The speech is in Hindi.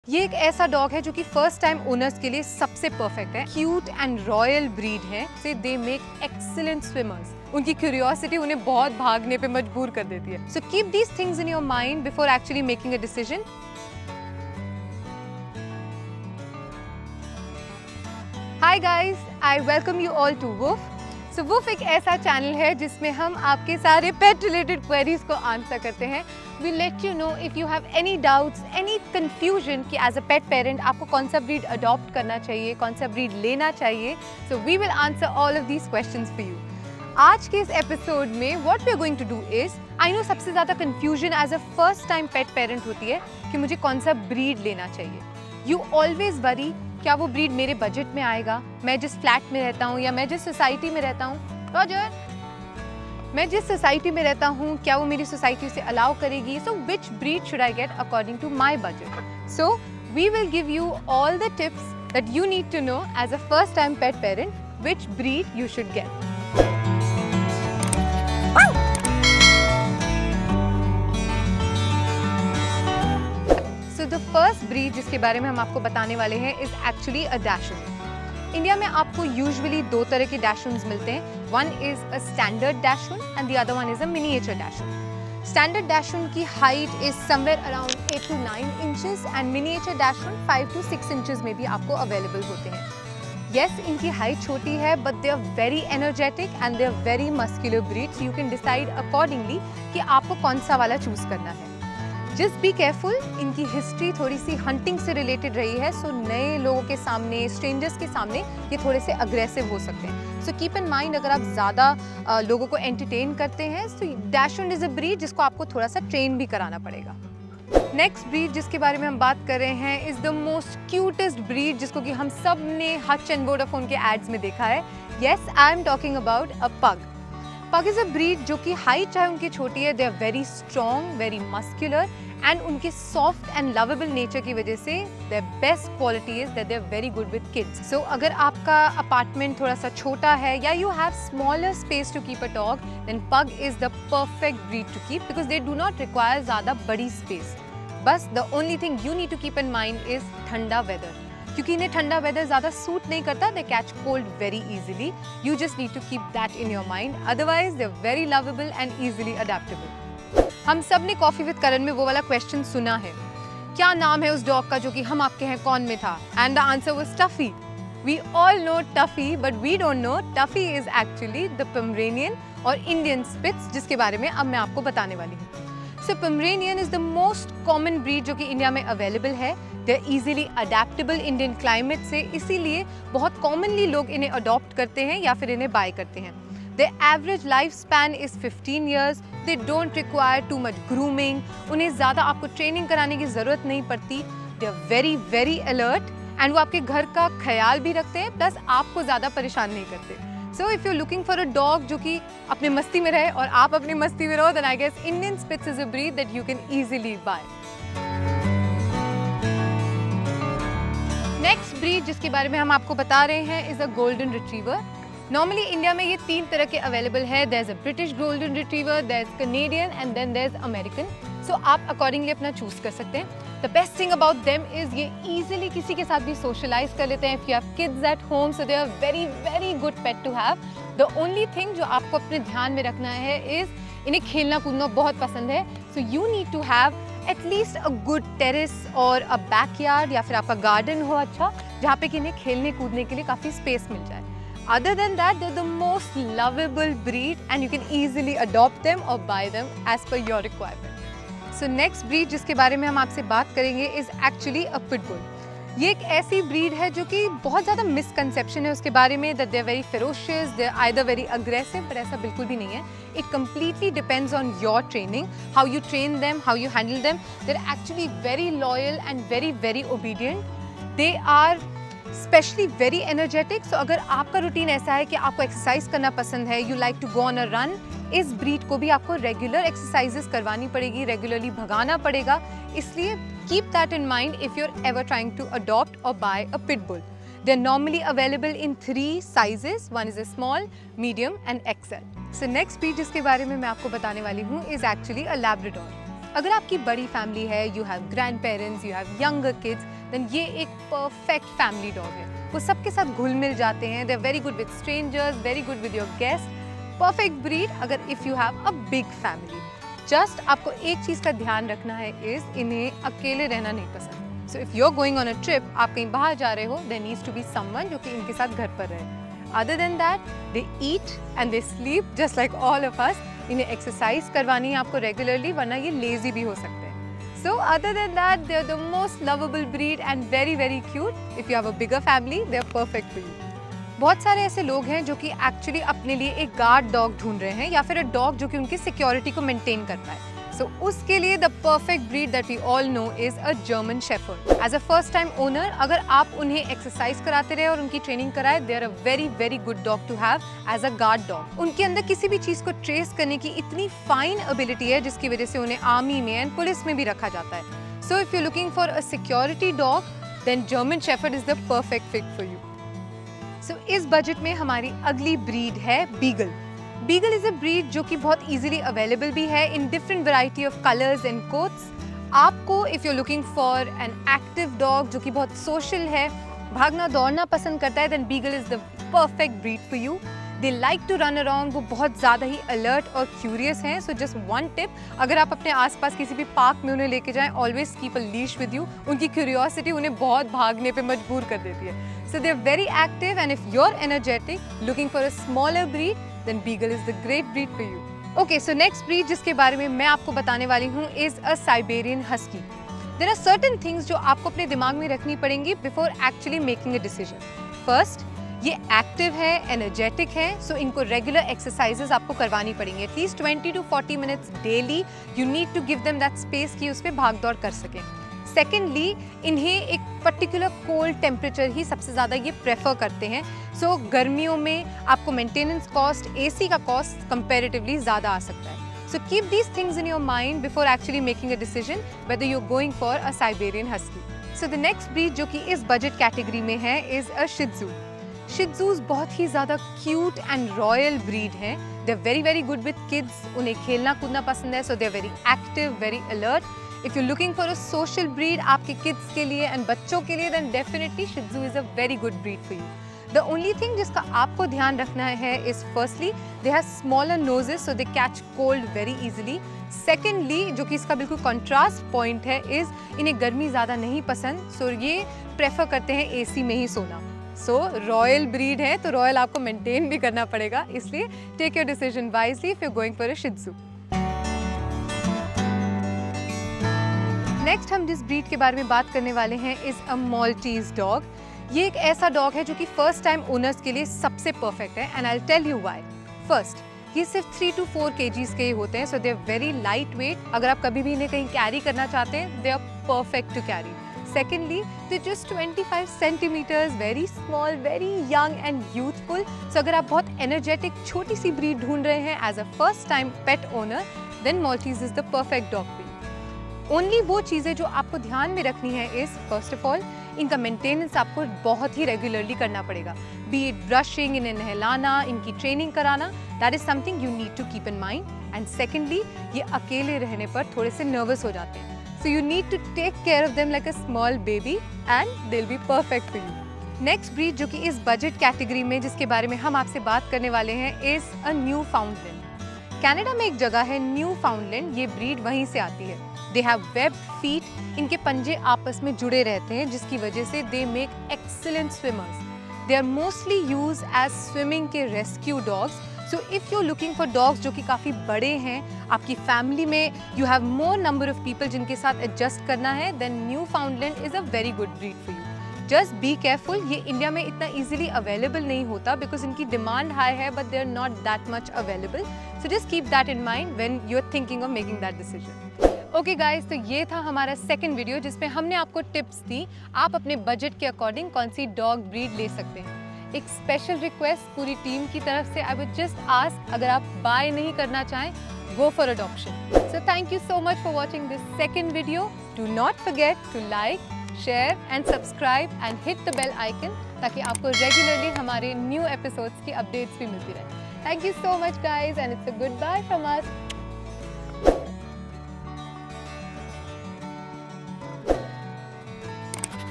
ये एक ऐसा डॉग है जो कि फर्स्ट टाइम ओनर्स के लिए सबसे परफेक्ट है। क्यूट एंड रॉयल ब्रीड है। They make excellent swimmers. उनकी क्यूरियोसिटी उन्हें बहुत भागने पे मजबूर कर देती है। So keep these things in your mind before actually making a decision. Hi guys, I welcome you all to Woof. So Woof एक ऐसा चैनल है जिसमें हम आपके सारे पेट रिलेटेड क्वेरीज को आंसर करते हैं। We let you know if you have any doubts, any confusion कि एज अ पेट पेरेंट आपको कौन सा ब्रीड अडॉप्ट करना चाहिए, कौन सा ब्रीड लेना चाहिए। So we will answer all of these questions for you. आज के इस एपिसोड में what we are going to do is, I know सबसे ज़्यादा confusion as a first time pet parent होती है कि मुझे कौन सा ब्रीड लेना चाहिए। यू ऑलवेज वरी, क्या वो ब्रीड मेरे बजट में आएगा, मैं जिस फ्लैट में रहता हूँ या मैं जिस सोसाइटी में रहता हूँ, रॉजर मैं जिस सोसाइटी में रहता हूँ क्या वो मेरी सोसाइटी उसे अलाउ करेगी। So which breed should I get according to my budget. So we will give you all the tips that you need to know as a first time pet parent which breed you should get. So the first breed जिसके बारे में हम आपको बताने वाले हैं is actually a dachshund. India में आपको यूजुअली दो तरह के डैशुन्स मिलते हैं। One is a standard dachshund and the other one is a miniature dachshund. Standard dachshund की height is somewhere around 8 to 9 inches and miniature dachshund 5 to 6 inches में भी आपको अवेलेबल होते हैं। Yes, इनकी हाइट छोटी है but they are very energetic and they are very muscular breed, so you can decide accordingly कि आपको कौन सा वाला चूज करना है। जस्ट बी केयरफुल, इनकी हिस्ट्री थोड़ी सी हंटिंग से रिलेटेड रही है, सो नए लोगों के सामने, स्ट्रेंजर्स के सामने ये थोड़े से अग्रेसिव हो सकते हैं। सो कीप इन माइंड, अगर आप ज़्यादा लोगों को एंटरटेन करते हैं तो डैशुंड इज अ ब्रीड जिसको आपको थोड़ा सा ट्रेन भी कराना पड़ेगा। नेक्स्ट ब्रीड जिसके बारे में हम बात कर रहे हैं is the most cutest breed, जिसको कि हम सब ने हच एंड वोडाफोन के एड्स में देखा है। Yes, I am talking about a pug. Pug is a breed जो कि हाइट चाहे उनकी छोटी है, they are very strong, very muscular and उनके सॉफ्ट एंड लवेबल नेचर की वजह से their best quality is that they are very good with kids. So अगर आपका अपार्टमेंट थोड़ा सा छोटा है या you have smaller space to keep a dog, then pug is the perfect breed to keep because they do not require ज़्यादा बड़ी स्पेस। बस the only thing you need to keep in mind is ठंडा वेदर, क्योंकि इन्हें ठंडा वेदर ज़्यादा सूट नहीं करता, they catch cold very easily. You just need to keep that in your mind, otherwise they are very lovable and easily adaptable. हम सब ने कॉफी विद करण में वो वाला क्वेश्चन सुना है, क्या नाम है उस डॉग का जो कि हम आपके हैं कौन में था, and the answer was Tuffy. We all know Tuffy but we don't know Tuffy is actually the Pomeranian और इंडियन स्पिट्स, जिसके बारे में अब मैं आपको बताने वाली हूँ। So Pomeranian is the most common breed जो कि इंडिया में अवेलेबल है। They are easily adaptable Indian climate से, इसीलिए बहुत कॉमनली लोग इन्हें अडॉप्ट करते हैं या फिर इन्हें बाय करते हैं। Their average lifespan is 15 years. They don't require too much grooming. उन्हें ज़्यादा आपको ट्रेनिंग कराने की ज़रूरत नहीं पड़ती। They are very very alert and वो आपके घर का ख्याल भी रखते हैं, प्लस आपको ज़्यादा परेशान नहीं करते। So if you're looking for a dog जो कि अपने मस्ती में रहे और आप अपनी मस्ती में रहो, then I guess Indian Spitz is a breed that you can easily buy. Next breed जिसके बारे में हम आपको बता रहे हैं is a golden retriever. Normally India में ये तीन तरह के अवेलेबल है। There is a British golden retriever, there is Canadian and then there is American. So आप अकॉर्डिंगली अपना चूज कर सकते हैं। The best thing about them is ये इजीली किसी के साथ भी सोशलाइज कर लेते हैं। If you have kids at home, so they are very very good pet to have. The only thing जो आपको अपने ध्यान में रखना है इज इन्हें खेलना कूदना बहुत पसंद है। So you need to have at least a good terrace और अ बैकयार्ड, या फिर आपका गार्डन हो अच्छा, जहाँ पे कि इन्हें खेलने कूदने के लिए काफ़ी स्पेस मिल जाए। Other than that, they're the most lovable breed and you can easily adopt them or buy them as per your requirement. So next breed जिसके बारे में हम आपसे बात करेंगे is actually a pit bull. ये एक ऐसी breed है जो कि बहुत ज़्यादा misconception है उसके बारे में, that they're very ferocious, they're either very aggressive, but ऐसा बिल्कुल भी नहीं है। It completely depends on your training, how you train them, how you handle them. They're actually very loyal and very very obedient. They are specially very energetic. So अगर आपका रूटीन ऐसा है कि आपको एक्सरसाइज करना पसंद है, you like to go on a run, इस ब्रीड को भी आपको रेगुलर एक्सरसाइजेस करवानी पड़ेगी, रेगुलरली भगाना पड़ेगा। इसलिए keep that in mind if you are ever trying to adopt or buy a pit bull. They are normally available in 3 sizes, one is a small, medium and XL. So next breed जिसके बारे में मैं आपको बताने वाली हूँ इज एक्चुअली अ लैब्राडोर। अगर आपकी बड़ी फैमिली है, you have grandparents, you have younger kids, then ये एक परफेक्ट फैमिली डॉग है। वो सबके साथ घुल मिल जाते हैं, they are very good with strangers, very good with your guest, perfect breed अगर if you have a big family. Just आपको एक चीज़ का ध्यान रखना है इज़ इन्हें अकेले रहना नहीं पसंद। So if you are going on a trip, आप कहीं बाहर जा रहे हो, there needs to be someone जो कि इनके साथ घर पर रहे। Other than that they eat and they sleep just like all of us. इन्हें एक्सरसाइज करवानी है आपको रेगुलरली, वरना ये लेजी भी हो सकते हैं। So other than that, they are the most lovable breed and very very cute. If you have a bigger family, they are perfect for you. बहुत सारे ऐसे लोग हैं जो कि एक्चुअली अपने लिए एक गार्ड डॉग ढूंढ रहे हैं या फिर एक डॉग जो कि उनकी सिक्योरिटी को मेंटेन कर पाए। So उसके लिए the perfect breed that we all know is a German Shepherd. As a first time owner, अगर आप उन्हें एक्सरसाइज कराते रहे और उनकी ट्रेनिंग कराए, they are a very very good dog to have as a guard dog. उनके अंदर किसी भी चीज को ट्रेस करने की इतनी फाइन एबिलिटी है जिसकी वजह से उन्हें आर्मी में एंड पुलिस में भी रखा जाता है। So if you're looking for a security dog, then German Shepherd is the perfect fit for you. So इस बजट में हमारी अगली ब्रीड है beagle. Beagle is a breed जो कि बहुत इजीली अवेलेबल भी है in different variety of colours and coats. आपको if you are looking for an active dog जो कि बहुत सोशल है, भागना दौड़ना पसंद करता है, then beagle is the perfect breed for you. They like to run around, वो बहुत ज़्यादा ही अलर्ट और क्यूरियस हैं। सो जस्ट वन टिप, अगर आप अपने आसपास किसी भी पार्क में उन्हें लेके जाएं, always keep a leash with you. उनकी क्यूरियोसिटी उन्हें बहुत भागने पे मजबूर कर देती है। So they are very active and if you are energetic looking for a smaller breed, then Beagle is the great breed for you. Okay, so next breed जिसके बारे में मैं आपको बताने वाली हूँ is a Siberian Husky. There are certain things जो आपको अपने दिमाग में रखनी पड़ेंगी before actually making a decision. First, ये एक्टिव है, एनर्जेटिक है, सो इनको रेगुलर एक्सरसाइजेस आपको करवानी पड़ेंगी। At least 20 to 40 minutes daily you need to give them that space कि उस पर भाग दौड़ कर सकें। सेकेंडली, इन्हें एक पर्टिकुलर कोल्ड टेम्परेचर ही सबसे ज़्यादा ये प्रेफर करते हैं। सो गर्मियों में आपको मेंटेनेंस कॉस्ट, एसी का कॉस्ट कंपैरेटिवली ज़्यादा आ सकता है। So keep these things in your mind before actually making a decision whether you are going for a Siberian husky. So the next breed जो कि इस बजट कैटेगरी में है इज़ अ शित्जू। शित्जूज बहुत ही ज़्यादा क्यूट एंड रॉयल ब्रीड हैं। They are very very good with kids, उन्हें खेलना कूदना पसंद है, so they are very active, very alert. If you're looking for a social breed आपके kids के लिए and बच्चों के लिए, then definitely Shih Tzu is a very good breed for you. The only thing जिसका आपको ध्यान रखना है is firstly they have smaller noses so they catch cold very easily. Secondly, जो कि इसका बिल्कुल contrast point है is इन्हें गर्मी ज़्यादा नहीं पसंद, so ये prefer करते हैं AC में ही सोना. So royal breed है तो royal आपको maintain भी करना पड़ेगा, इसलिए take your decision wisely if you're going for a Shih Tzu. Next हम जिस ब्रीड के बारे में बात करने वाले हैं इज़ अ माल्टीज डॉग। ये एक ऐसा डॉग है जो कि फर्स्ट टाइम ओनर्स के लिए सबसे परफेक्ट है and I will tell you why. First, ये सिर्फ 3 to 4 kgs के ही होते हैं, so they are very lightweight. अगर आप कभी भी इन्हें कहीं कैरी करना चाहते हैं, they are perfect to carry. Secondly, they just 25 centimetres, very small, very young and youthful. So अगर आप बहुत एनर्जेटिक छोटी सी ब्रीड ढूंढ रहे हैं as a first time pet owner, then Maltese is the perfect dog for you. Only वो चीज़ें जो आपको ध्यान में रखनी है इज़ फर्स्ट ऑफ ऑल इनका मेंटेनेंस आपको बहुत ही रेगुलरली करना पड़ेगा। बी इट ब्रशिंग, इन्हें नहलाना, इनकी ट्रेनिंग कराना, that is something you need to keep in mind. And secondly, ये अकेले रहने पर थोड़े से नर्वस हो जाते हैं, so you need to take care of them like a small baby and they will be perfect for you. Next breed जो कि इस बजट कैटेगरी में जिसके बारे में हम आपसे बात करने वाले हैं इज़ अ न्यूफाउंडलैंड। कनाडा में एक जगह है न्यूफाउंडलैंड, ये ब्रीड वहीं से आती है। दे हैव वेब्ड फीट, इनके पंजे आपस में जुड़े रहते हैं जिसकी वजह से they make excellent swimmers. They are mostly use as swimming के rescue dogs. So if you looking for dogs जो कि काफ़ी बड़े हैं, आपकी फैमिली में you have more number of people जिनके साथ एडजस्ट करना है, then Newfoundland is a very good breed for you. Just be careful, ये इंडिया में इतना इजीली अवेलेबल नहीं होता बिकॉज इनकी डिमांड हाई है, but they are not that much available. So just keep that in mind when you are thinking of making that decision. Okay guys, तो ये था हमारा सेकंड वीडियो जिसमें हमने आपको टिप्स दी आप अपने बजट के अकॉर्डिंग कौन सी डॉग ब्रीड ले सकते हैं। एक स्पेशल रिक्वेस्ट पूरी टीम की तरफ से, आई वुड जस्ट आस्क, अगर आप बाय नहीं करना चाहें, go for adoption. So thank you so much for watching this second video. Do not forget to like, share and subscribe and hit the bell icon ताकि आपको रेगुलरली हमारे न्यू एपिसोड्स की अपडेट्स भी मिलती रहे। Thank you so much guys and it's a goodbye from us.